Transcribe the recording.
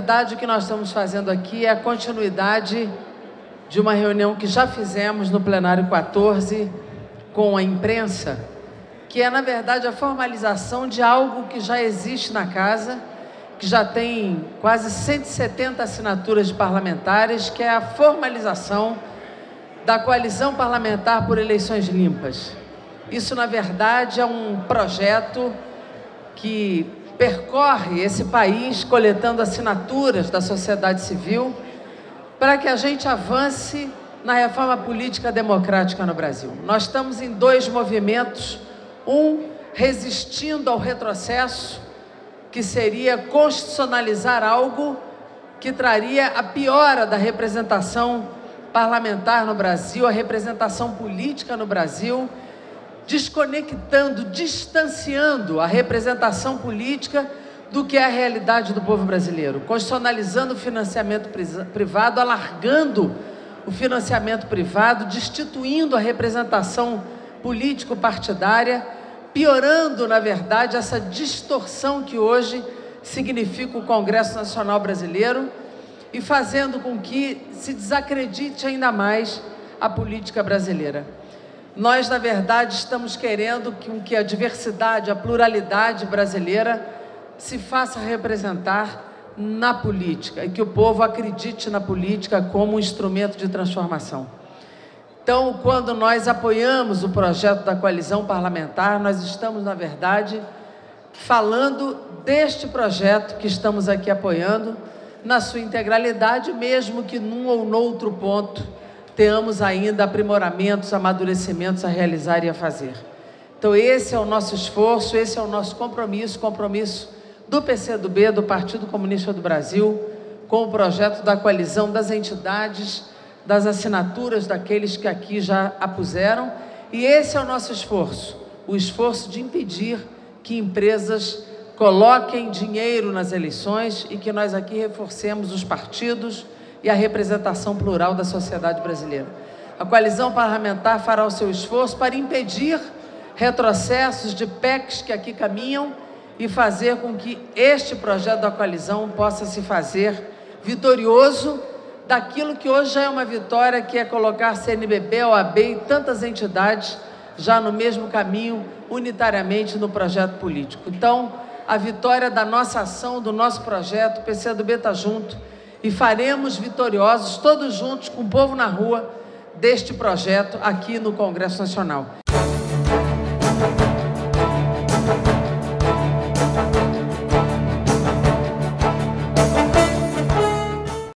verdade, o que nós estamos fazendo aqui é a continuidade de uma reunião que já fizemos no plenário 14 com a imprensa, que é, na verdade, a formalização de algo que já existe na Casa, que já tem quase 170 assinaturas de parlamentares, que é a formalização da Coalizão Parlamentar por Eleições Limpas. Isso, na verdade, é um projeto que percorre esse país coletando assinaturas da sociedade civil para que a gente avance na reforma política democrática no Brasil. Nós estamos em dois movimentos, um resistindo ao retrocesso, que seria constitucionalizar algo que traria a piora da representação parlamentar no Brasil, a representação política no Brasil, desconectando, distanciando a representação política do que é a realidade do povo brasileiro, constitucionalizando o financiamento privado, alargando o financiamento privado, destituindo a representação político-partidária, piorando, na verdade, essa distorção que hoje significa o Congresso Nacional Brasileiro e fazendo com que se desacredite ainda mais a política brasileira. Nós, na verdade, estamos querendo que a diversidade, a pluralidade brasileira se faça representar na política e que o povo acredite na política como um instrumento de transformação. Então, quando nós apoiamos o projeto da coalizão parlamentar, nós estamos, na verdade, falando deste projeto que estamos aqui apoiando na sua integralidade, mesmo que num ou noutro ponto tenhamos ainda aprimoramentos, amadurecimentos a realizar e a fazer. Então, esse é o nosso esforço, esse é o nosso compromisso do PCdoB, do Partido Comunista do Brasil, com o projeto da coalizão das entidades, das assinaturas daqueles que aqui já a puseram, e esse é o nosso esforço, o esforço de impedir que empresas coloquem dinheiro nas eleições e que nós aqui reforcemos os partidos e a representação plural da sociedade brasileira. A coalizão parlamentar fará o seu esforço para impedir retrocessos de PECs que aqui caminham e fazer com que este projeto da coalizão possa se fazer vitorioso daquilo que hoje já é uma vitória, que é colocar CNBB, OAB e tantas entidades já no mesmo caminho, unitariamente no projeto político. Então, a vitória da nossa ação, do nosso projeto, o PCdoB está junto e faremos vitoriosos, todos juntos, com o povo na rua, deste projeto aqui no Congresso Nacional.